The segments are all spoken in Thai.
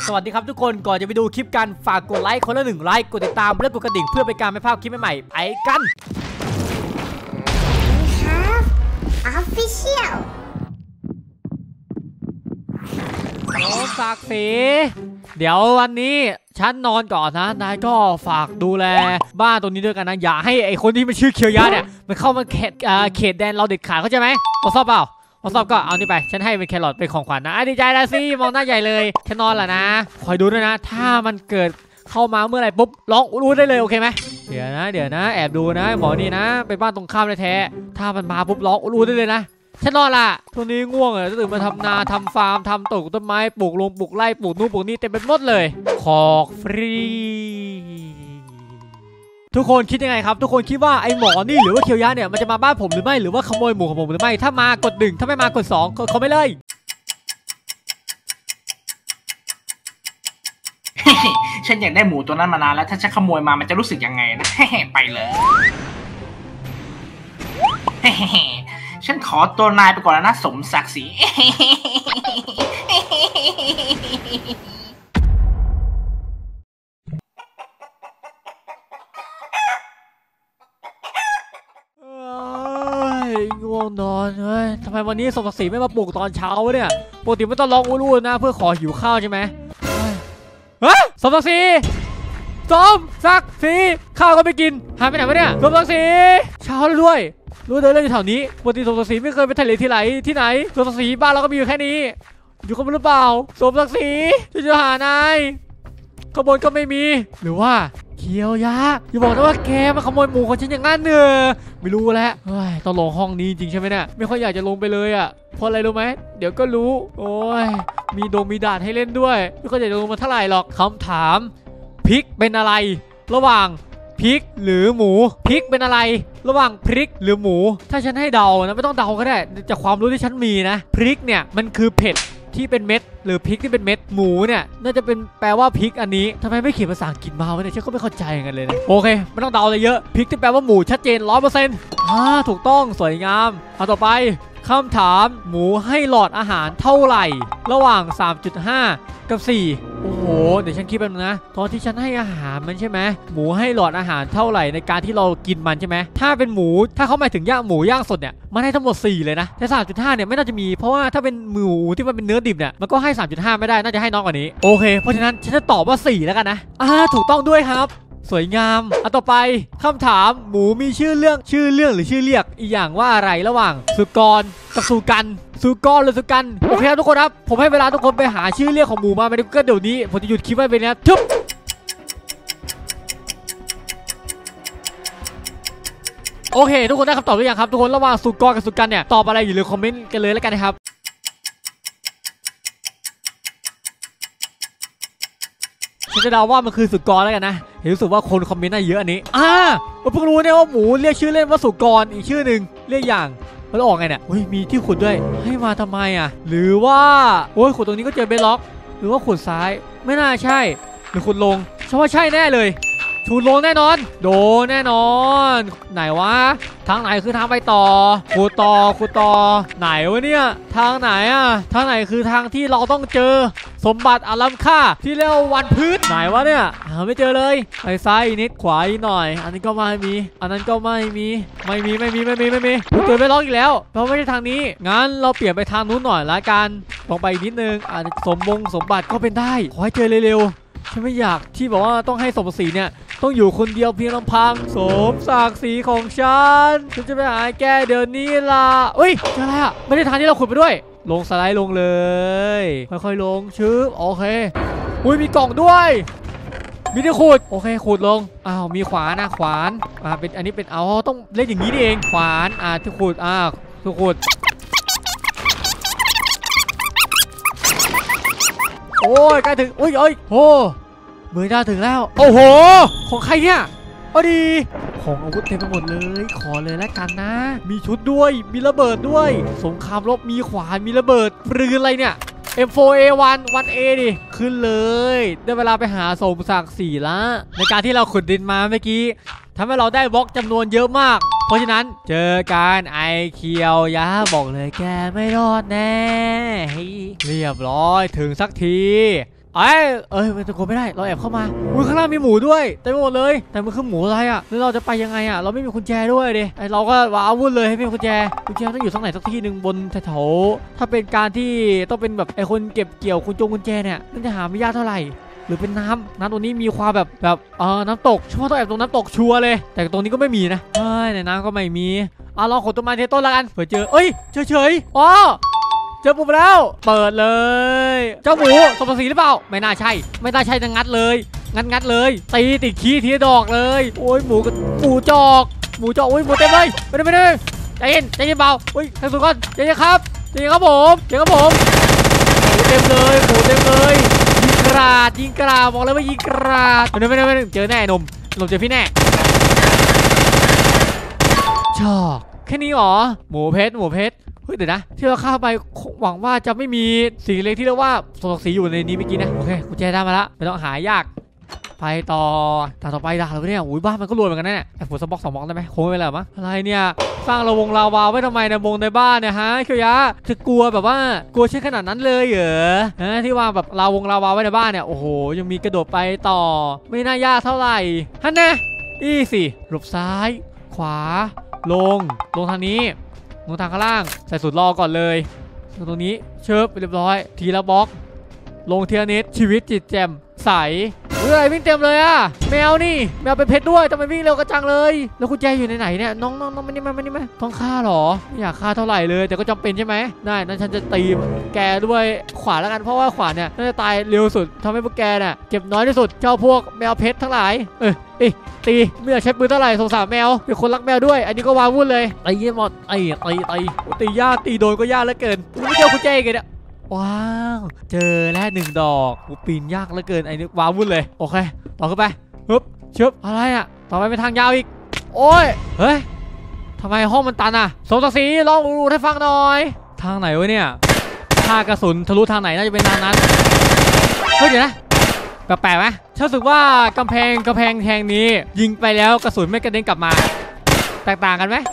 สวัสดีครับทุกคนก่อนจะไปดูคลิปกันฝากกดไลค์คนละ1 ไลค์กดติดตามและกดกระดิ่งเพื่อเป็นการไม่พลาดคลิปใหม่ๆไปกัน Official โอ้ศักดิ์ศรีเดี๋ยววันนี้ฉันนอนก่อนนะนายก็ฝากดูแลบ้านตรงนี้ด้วยกันนะอย่าให้ไอคนที่มันชื่อเคียวยะเนี่ยมันเข้ามาเขตแดนเราเด็ดขาดเข้าใจไหมพอสอบเปล่าพอสอบก็เอานี่ไปฉันให้เป็นแครอทเป็นของขวัญนะดีใจนะสิมองหน้าใหญ่เลยฉันนอนแหละนะคอยดูด้วยนะถ้ามันเกิดเข้ามาเมื่อไหร่ปุ๊บร้องรู้ได้เลยโอเคไหมเดี๋ยวนะแอบดูนะหมอนี่นะไปบ้านตรงข้ามแท้ๆถ้ามันมาปุ๊บร้องรู้ได้เลยนะฉันนอนละช่วงนี้ง่วงเลยตื่นมาทำนาทำฟาร์มทำตกต้นไม้ปลูกลงปลูกไร่ปลูกนู่นปลูกนี่เต็มไปหมดเลยของฟรีทุกคนคิดยังไงครับทุกคนคิดว่าไอหมอนี่หรือว่าเคียวยะเนี่ยมันจะมาบ้านผมหรือไม่หรือว่าขโมยหมูของผมหรือไม่ถ้ามากด1ถ้าไม่มากด2เขาไม่เลยฉันอยากได้หมูตัวนั้นมานานแล้วถ้าฉันขโมยมามันจะรู้สึกยังไงนะไปเลยฉันขอตัวนายไปก่อนนะสมศักดิ์ศรีง่วงนอนเฮ้ยทำไมวันนี้สมศักดิ์ศรีไม่มาปลุกตอนเช้าวะเนี่ยปกติไม่ต้องร้องอู้ๆนะเพื่อขอหิวข้าวใช่ไหมเฮ้ยสมศักดิ์ศรีข้าวก็ไม่กินหายไปไหนวะเนี่ยสมศักดิ์ศรีเช้าแล้วด้วยรู้เดินเล่นอยู่แถวนี้ปกติสมศักดิ์ศรีไม่เคยไปทะเลที่ไหนสมศักดิ์ศรีบ้านเราก็มีอยู่แค่นี้อยู่กันหรือเปล่าสมศักดิ์ศรีจะหานายขบวนก็ไม่มีหรือว่าเคียวยะอย่าบอกนะว่าแกมาขโมยหมูของฉันอย่างนั้นเนอะไม่รู้แล้วเฮ้ยต้องลงห้องนี้จริงใช่ไหมเนี่ยไม่ค่อยอยากจะลงไปเลยอ่ะเพราะอะไรรู้ไหมเดี๋ยวก็รู้โอ้ยมีด่านให้เล่นด้วยไม่ค่อยอยากจะลงมาเท่าไหร่หรอกคำถามพริกเป็นอะไรระหว่างพริกหรือหมูพริกเป็นอะไรระหว่างพริกหรือหมูถ้าฉันให้เดานะไม่ต้องเดาก็ได้จากความรู้ที่ฉันมีนะพริกเนี่ยมันคือเผ็ดที่เป็นเม็ดหรือพริกที่เป็นเม็ดหมูเนี่ยน่าจะเป็นแปลว่าพริกอันนี้ทำไมไม่เขียนภาษาอังกฤษมาวะเนี่ยฉันก็ไม่เข้าใจกันเลยนะโอเคไม่ต้องเดาอะไรเยอะพริกที่แปลว่าหมูชัดเจน 100%ถูกต้องสวยงามเอาต่อไปคำถามหมูให้หลอดอาหารเท่าไหร่ระหว่าง 3.5 กับ 4โอ้โหเดี๋ยวฉันคิดแป๊บนึงนะตอนที่ฉันให้อาหารมันใช่ไหมหมูให้หลอดอาหารเท่าไหร่ในการที่เรากินมันใช่ไหมถ้าเป็นหมูถ้าเขาหมายถึงหมูย่างสดเนี่ยมันให้ทั้งหมด4เลยนะแต่ 3.5 เนี่ยไม่น่าจะมีเพราะว่าถ้าเป็นหมูที่มันเป็นเนื้อดิบเนี่ยมันก็ให้ 3.5 ไม่ได้น่าจะให้น้อยกว่านี้โอเคเพราะฉะนั้นฉันจะตอบว่า4แล้วกันนะถูกต้องด้วยครับสวยงามต่อไปคำถามหมูมีชื่อเรื่องหรือชื่อเรียกอีกอย่างว่าอะไรระหว่างสุกรกับสุกันหรือสุกันโอเคครับทุกคนครับผมให้เวลาทุกคนไปหาชื่อเรียกของหมูมาใน Google เดี๋ยวนี้ผมจะหยุดคลิปไว้ไปนะทึบโอเคทุกคนได้คำตอบหรือยังครับทุกคนระหว่างสุกรกับสุกันเนี่ยตอบอะไรอยู่เลยคอมเมนต์กันเลยแล้วกันนะครับฉันจะเดาว่ามันคือสุกรแล้วกันนะเห็นรู้สึกว่าคนคอมเมนต์น่าเยอะอันนี้ผมเพิ่งรู้เนี่ยว่าหมูเรียกชื่อเล่นว่าสุกรอีกชื่อหนึ่งเรียกอย่างมันออกไงเนี่ยมีที่ขุดด้วยให้มาทำไมหรือว่าขุดตรงนี้ก็เจอเบล็อกหรือว่าขุดซ้ายไม่น่าใช่หรือขุดลงฉันว่าใช่แน่เลยขุดลงแน่นอนโดนแน่นอนไหนวะทางไหนคือทางไปต่อขุดต่อไหนวะเนี่ยทางไหนทางไหนคือทางที่เราต้องเจอสมบัติอันล้ำค่าที่เรียกว่าวันพืชไหนวะเนี่ยไม่เจอเลยไปซ้ายนิดขวาอีกหน่อยอันนี้ก็ไม่มีอันนั้นก็ไม่มีเจอไม่ล็อกอีกแล้วเพราะไม่ใช่ทางนี้งั้นเราเปลี่ยนไปทางนู้นหน่อยละกันลงไปอีกนิดนึงอาจจะสมบัติก็เป็นได้ขอให้เจอเร็วๆฉันไม่อยากที่บอกว่าต้องให้สมศรีเนี่ยต้องอยู่คนเดียวเพียงลำพังสมศักดิ์ศรีของฉันจะไปหาแกเดี๋ยวนี้ล่ะเจออะไรไม่ได้ทางที่เราขุดไปด้วยลงสไลด์ลงเลยค่อยๆลงชึบโอเคมีกล่องด้วยมีที่ขุดโอเคขุดลงมีขวานขวานเป็นอันนี้เป็นต้องเล่นอย่างนี้นี่เองขวานที่ขุดที่ขุดใกล้ถึงเมื่อได้ถึงแล้วโอ้โหของใครเนี่ยดีของอาวุธเต็มไปหมดเลยขอเลยแล้วกันนะมีชุดด้วยมีระเบิดด้วยสงครามรบมีขวานมีระเบิดปืนอะไรเนี่ย M4A1 1A ดิขึ้นเลยได้เวลาไปหาสมศักดิ์ศรีละในการที่เราขุดดินมาเมื่อกี้ทำให้เราได้บล็อกจำนวนเยอะมากเพราะฉะนั้นเจอกันไอเคียวยะบอกเลยแกไม่รอดแน่เรียบร้อยถึงสักทีมันตะโกนไม่ได้เราแอบเข้ามาอุ้ยข้างล่างมีหมูด้วยเต็มไปหมดเลยแต่มันคือหมูอะไรอ่ะแล้วเราจะไปยังไงอ่ะเราไม่มีกุญแจด้วยดิเราก็ว้าวุ่นเลยให้ไม่มีกุญแจต้องอยู่สักไหนสักที่หนึ่งบนแถวถ้าเป็นการที่ต้องเป็นแบบไอ้คนเก็บเกี่ยวกุญแจเนี่ยน่าจะหาไม่ยากเท่าไหร่หรือเป็นน้ำตรงนี้มีความแบบน้ำตกเฉพาะต้องแอบตรงน้ำตกชัวร์เลยแต่ตรงนี้ก็ไม่มีนะในน้ำก็ไม่มีลองขนต้นไม้ที่ต้นละกันเผื่อเจอเฉยอ๋อเจอปุ๊บแล้วเปิดเลยเจ้าหมูสมศรีหรือเปล่าไม่น่าใช่จะงัดเลยงัดเลยตีติดขี้ทีดอกเลยโอ้ยหมูจอกโอ้ยหมูเต็มเลยไม่ได้ใจเย็นเบาโอ้ยทั้งสุดก่อนใจเย็นครับผมหมูเต็มเลยยิงกราดบอกเลยว่ายิงกราดไม่เจอแน่นมเจอพี่แน่ชอบแค่นี้หรอหมูเพชรเฮ้ยเดี๋ยวนะที่เราเข้าไปหวังว่าจะไม่มีสิ่งเล็กที่เรียกว่าสมศรีอยู่ในนี้เมื่อกี้นะโอเคกุญแจได้มาแล้วไม่ต้องหายากไปต่อไปด่าเราเนี่ยอุ้ยบ้านมันก็รวยเหมือนกันนะเนี่ยไอ้ฝุ่น2 บล็อกได้ไหมคงไม่เป็นไรมั้งอะไรเนี่ยสร้างระวงลาวาไว้ทำไมในในบ้านเนี่ยฮะเคียวยะเธอกลัวแบบว่ากลัวใช่ขนาดนั้นเลยเหรอที่ว่าแบบลาวาไว้ในบ้านเนี่ยโอ้โหยังมีกระโดดไปต่อไม่น่ายากเท่าไหร่ฮันนะสิหลบซ้ายขวาลงทางนี้ลงทางข้างล่างใส่สุดรอก่อนเลยตรงนี้เชิบไปเรียบร้อยทีละบล็อกลงเทียนิดชีวิตจิตแจ่มใสอะไรวิ่งเต็มเลยอะแมวเป็นเพชรด้วยทำไมวิ่งเร็วกระจังเลยแล้วกุญแจอยู่ไหนเนี่ยน้องไม่นี่มาต้องฆ่าหรอไม่อยากฆ่าเท่าไหร่เลยแต่ก็จำเป็นใช่ไหมได้นั้นฉันจะตีแกด้วยขวานแล้วกันเพราะว่าขวานเนี่ยน่าจะตายเร็วสุดทำให้พวกแกเนี่ยเจ็บน้อยที่สุดเจ้าพวกแมวเพชรทั้งหลายตีไม่อยากใช้ปืนเท่าไหร่สงสารแมวเป็นคนรักแมวด้วยอันนี้ก็วางวุ่นเลยตีหมดตียากตีโดนก็ยากเหลือเกินไม่เจอกุญแจกันเนี่ยว้าวเจอแล้ว1 ดอกปีนยากเหลือเกินไอ้นี่ว้าวุ่นเลยโอเคต่อขึ้นไปฮึบชึบอะไรอะต่อไปเป็นทางยาวอีกโอ้ยเฮ้ยทำไมห้องมันตันอะสมศักดิ์ศรีลองดูให้ฟังหน่อยทางไหนวะเนี่ยถ้ากระสุนทะลุทางไหนน่าจะเป็นทางนั้นเฮ้ยเดี๋ยวนะแปลกไหมฉันรู้สึกว่ากำแพงแทงนี้ยิงไปแล้วกระสุนไม่กระเด็นกลับมาแตกต่างกันไหม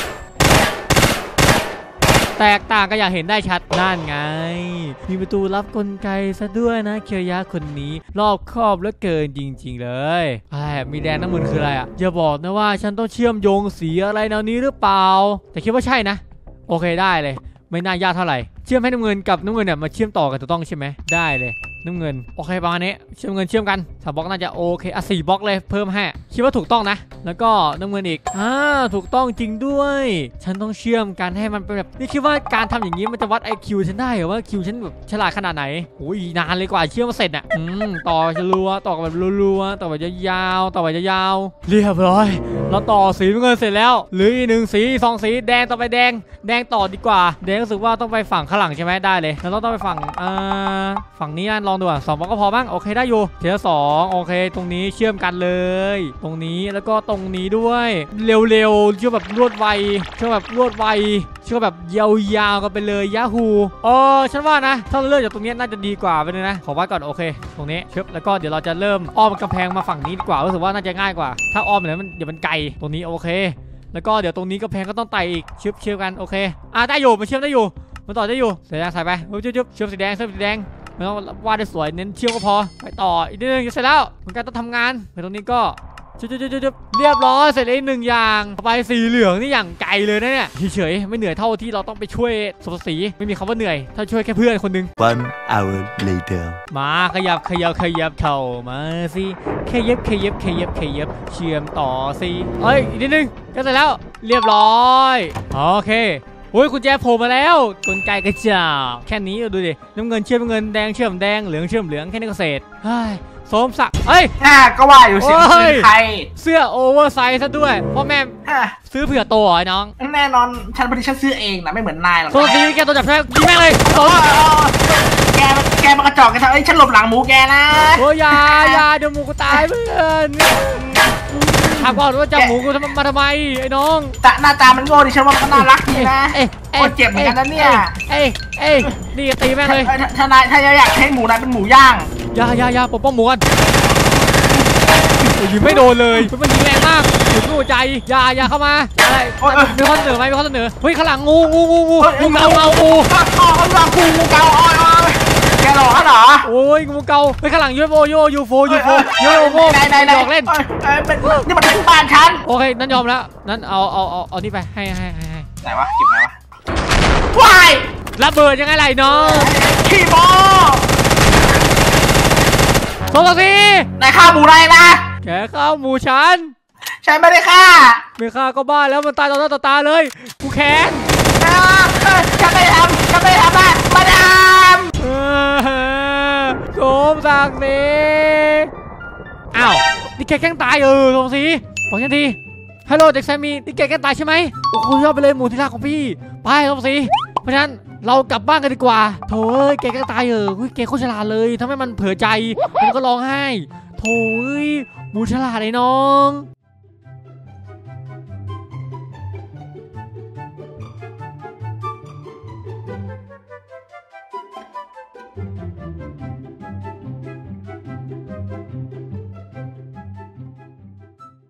แตกต่างก็อยากเห็นได้ชัดนั่นไงมีประตูลับกลไกซะด้วยนะเคียวยะคนนี้รอบคอบเหลือเกินจริงๆเลยมีแดงน้ำมันคืออะไรอ่ะอย่าบอกนะว่าฉันต้องเชื่อมโยงสีอะไรแนวนี้หรือเปล่าแต่คิดว่าใช่นะโอเคได้เลยไม่น่ายากเท่าไหร่เชื่อมให้น้ำเงินกับน้ำเงินเนี่ยมาเชื่อมต่อกันถูกต้องใช่ไหมได้เลยน้ำเงินโอเคประมาณนี้เชื่อมกัน3 บล็อกน่าจะโอเค4 บล็อกเลยเพิ่มให้คิดว่าถูกต้องนะแล้วก็น้ำเงินอีกถูกต้องจริงด้วยฉันต้องเชื่อมกันให้มันเป็นแบบนี่คิดว่าการทำอย่างนี้มันจะวัด IQ ฉันได้เหรอว่าคิวฉันแบบฉลาดขนาดไหนโอ้ยนานเลยกว่าเชื่อมมาเสร็จอ่ะต่อรัวต่อแบบรัวต่อแบบยาวต่อแบบยาวเรียบร้อยเราต่อสีน้ำเงินเสร็จแล้วหรืออีก1 สี2 สีแดงต่อไปแดงต่อดีกว่าแดงรู้สึกว่าต้องไปฝั่งข้างหลังใช่ไหมได้เลยแล้วต้องไปฝั่งนี้ลองดู2 บล็อกก็พอบ้างโอเคได้อยู่เทียร์2โอเคตรงนี้เชื่อมกันเลยตรงนี้แล้วก็ตรงนี้ด้วยเร็วเชื่อแบบรวดไวเชื่อแบบยาวกันไปเลยยาฮูฉันว่านะถ้าเราเลือกจากตรงนี้น่าจะดีกว่าไปเลยนะขอวัดก่อนโอเคตรงนี้เชื่อแล้วก็เดี๋ยวเราจะเริ่มอ้อมกำแพงมาฝั่งนี้ดีกว่ารู้สึกว่าน่าจะง่ายกว่าถ้าอ้อมแบบนั้นเดี๋ยวมันไกลตรงนี้โอเคแล้วก็เดี๋ยวตรงนี้กำแพงก็ต้องไต่อีกเชื่อมกันโอเคได้อยู่มันเชื่อมได้อยู่มันต่อได้อยู่ใส่ยางใส่ไปเชื่อมสีแดงไม่ต้องวาดได้สวยเน้นเชื่อมก็พอไปต่ออีกนิดนึงจะเสร็จแล้วเหมือนกันต้องทำงานไปตรงนี้ก็เรียบร้อยเสร็จแล้ว1 อย่างไปสีเหลืองนี่อย่างไกลเลยนะเนี่ยเฉยไม่เหนื่อยเท่าที่เราต้องไปช่วยสมศักดิ์ศรีไม่มีคำว่าเหนื่อยถ้าช่วยแค่เพื่อนคนนึง 1 hour later มาขยับเข้ามาสิขยับเชื่อมต่อสิอีกนิดนึงก็เสร็จแล้วเรียบร้อยโอเคโอ้ยกุญแจโผล่มาแล้วกลไกกระจอกแค่นี้ดูดิน้ำเงินเชื่อมเงินแดงเชื่อมแดงเหลืองเชื่อมเหลืองแค่นี้ก็เสร็จสมศักดิ์ก็ว่าอยู่เสียงปืนใครเสื้อโอเวอร์ไซส์ซะด้วยพ่อแม่ซื้อเผื่อโตเหรอน้องแน่นอนฉันพอดีฉันซื้อเองนะไม่เหมือนนายหรอกโซซีแกตัวจับแท้ยิงแม่งเลยแกมันกระจอกกันเถอะฉันหลบหลังหมูแกนะโอ้ยาเดี๋ยวหมูกูตายเพื่อนถามก่อนว่าจับหมูกูมาทำไมไอ้น้องแต่หน้าตามันโง่ดิฉันว่ามันน่ารักดีนะโคตรเจ็บเหมือนกันนะเนี่ยนี่ตีแม่งเลยถ้าอยากให้หมูนายเป็นหมูย่างยาปกป้องหมูกันยิงไม่โดนเลยมันยิงแรงมากถึงหัวใจยาเข้ามาอะไรมีข้อเสนอไหมมีข้อเสนอเฮ้ยข้างหลังงูเกางูแกหลอกเขาเหรอโอ้ยงูเกาไปข้างหลังยูโฟยูโฟหยอกเล่นนี่มันเป็นบ้านฉันโอเคนั่นยอมแล้วนั่นเอานี่ไปให้ไหนวะเก็บไหนวะว้ายระเบิดยังไงไรน้องขี้โมโทษทีนายฆ่าหมูนายนะแกฆ่าหมูฉันไม่ได้ฆ่าไม่ฆ่าก็บ้าแล้วมันตายต่อหน้าต่อตาเลยกูแค้นฉันไม่ทำนะมาดามสมศักดิ์ศรีอ้าวนี่แกแกล้งตายสมศรีบอกฉันทีฮัลโหลเด็กแซมมี่นี่แกแกล้งตายใช่ไหมโอ้โหยอดไปเลยหมูที่รักของพี่ไปสมศรีเพราะฉะนั้นเรากลับบ้านกันดีกว่าโถ่แกแกล้งตายแกโคตรฉลาดเลยทำให้มันเผลอใจมันก็ร้องไห้โถ่หมูฉลาดไอ้น้อง